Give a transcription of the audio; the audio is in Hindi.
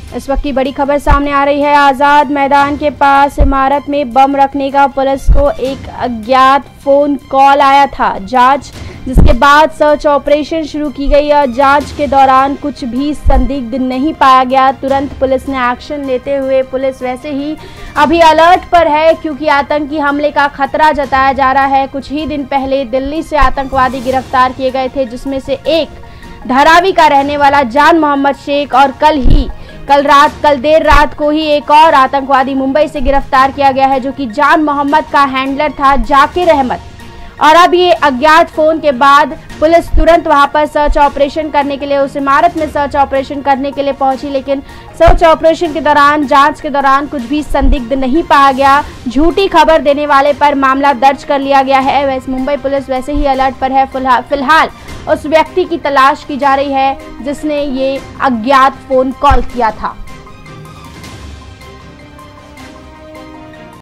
इस वक्त की बड़ी खबर सामने आ रही है। आजाद मैदान के पास इमारत में बम रखने का पुलिस को एक अज्ञात फोन कॉल आया था। जिसके बाद सर्च ऑपरेशन शुरू की गई और जांच के दौरान कुछ भी संदिग्ध नहीं पाया गया। तुरंत पुलिस ने एक्शन लेते हुए पुलिस वैसे ही अभी अलर्ट पर है, क्योंकि आतंकी हमले का खतरा जताया जा रहा है। कुछ ही दिन पहले दिल्ली से आतंकवादी गिरफ्तार किए गए थे, जिसमें से एक धारावी का रहने वाला जान मोहम्मद शेख और कल देर रात को ही एक और आतंकवादी मुंबई से गिरफ्तार किया गया है, जो कि जान मोहम्मद का हैंडलर था जाकिर अहमद। और अब ये अज्ञात फोन के बाद पुलिस तुरंत वहां पर सर्च ऑपरेशन करने के लिए, उस इमारत में सर्च ऑपरेशन करने के लिए पहुंची, लेकिन सर्च ऑपरेशन के दौरान, जांच के दौरान कुछ भी संदिग्ध नहीं पाया गया। झूठी खबर देने वाले पर मामला दर्ज कर लिया गया है। वैसे मुंबई पुलिस वैसे ही अलर्ट पर है। फिलहाल उस व्यक्ति की तलाश की जा रही है जिसने ये अज्ञात फोन कॉल किया था।